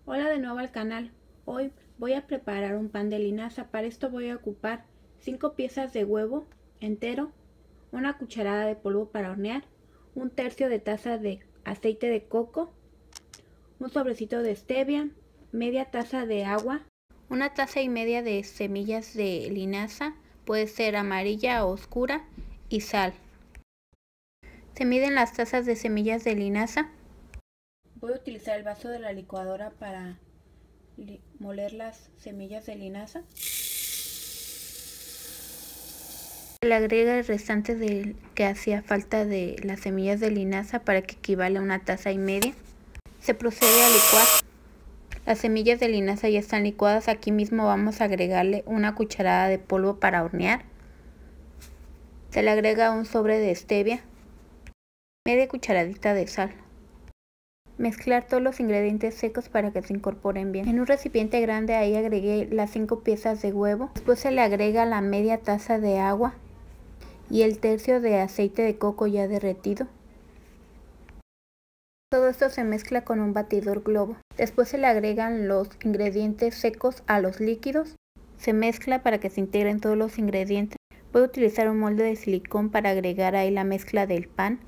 Hola de nuevo al canal. Hoy voy a preparar un pan de linaza. Para esto voy a ocupar 5 piezas de huevo entero, una cucharada de polvo para hornear, 1/3 de taza de aceite de coco, un sobrecito de stevia, media taza de agua, 1,5 tazas de semillas de linaza, puede ser amarilla o oscura, y sal. Se miden las tazas de semillas de linaza. Voy a utilizar el vaso de la licuadora para moler las semillas de linaza. Se le agrega el restante que hacía falta de las semillas de linaza para que equivale a 1,5 tazas. Se procede a licuar. Las semillas de linaza ya están licuadas. Aquí mismo vamos a agregarle una cucharada de polvo para hornear. Se le agrega un sobre de stevia, media cucharadita de sal. Mezclar todos los ingredientes secos para que se incorporen bien. En un recipiente grande ahí agregué las 5 piezas de huevo. Después se le agrega la media taza de agua y el 1/3 de aceite de coco ya derretido. Todo esto se mezcla con un batidor globo. Después se le agregan los ingredientes secos a los líquidos. Se mezcla para que se integren todos los ingredientes. Voy a utilizar un molde de silicón para agregar ahí la mezcla del pan.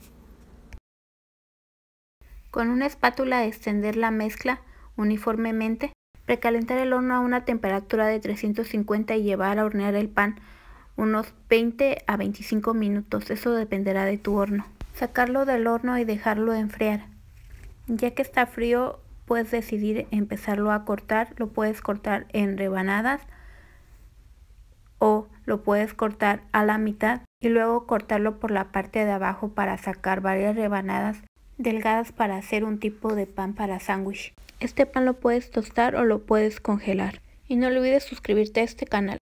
Con una espátula extender la mezcla uniformemente. Precalentar el horno a una temperatura de 350 y llevar a hornear el pan unos 20 a 25 minutos. Eso dependerá de tu horno. Sacarlo del horno y dejarlo enfriar. Ya que está frío, puedes decidir empezarlo a cortar. Lo puedes cortar en rebanadas o lo puedes cortar a la mitad y luego cortarlo por la parte de abajo para sacar varias rebanadas delgadas para hacer un tipo de pan para sándwich. Este pan lo puedes tostar o lo puedes congelar. Y no olvides suscribirte a este canal.